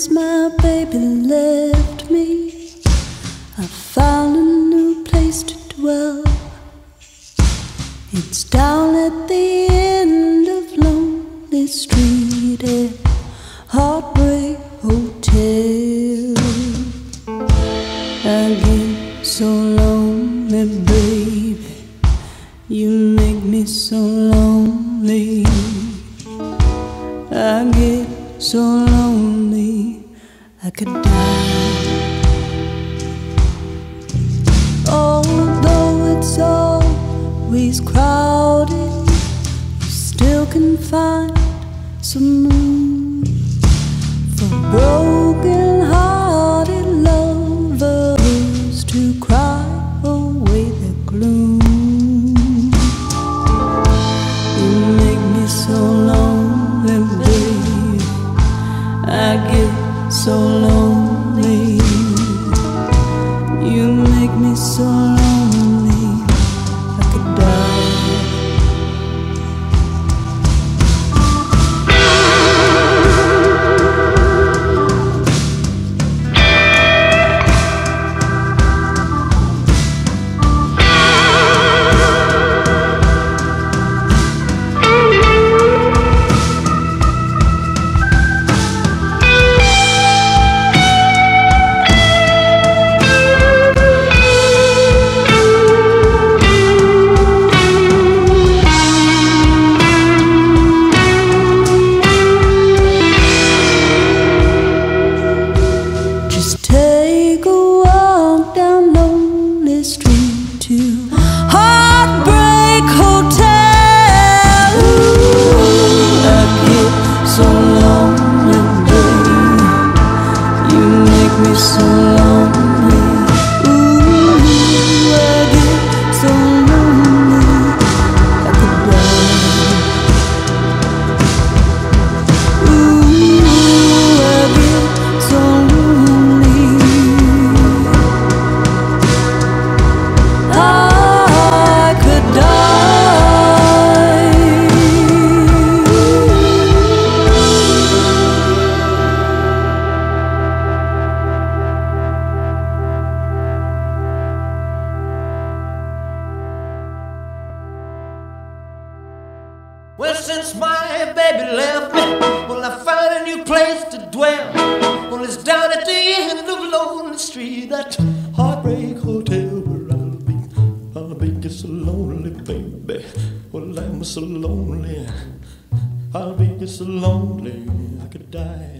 since my baby left me, I found a new place to dwell. It's down at the end of Lonely Street at Heartbreak Hotel. I get so lonely, baby, you make me so lonely. I get so lonely, I could die. Although it's always crowded, you still can find some room for broken-hearted lovers to cry away their gloom. You make me so lonely, baby, I get so lonely. You make me so lonely, I could die. Take a walk down Lonely Street to Heartbreak Hotel. Ooh, I get so lonely, baby, you make me so lonely. Ooh, I get so lonely, I could die. Ooh, I get so lonely, well, since my baby left me, well, I found a new place to dwell. Well, it's down at the end of Lonely Street, that Heartbreak Hotel, where I'll be just so lonely, baby. Well, I'm so lonely, I'll be just so lonely, I could die.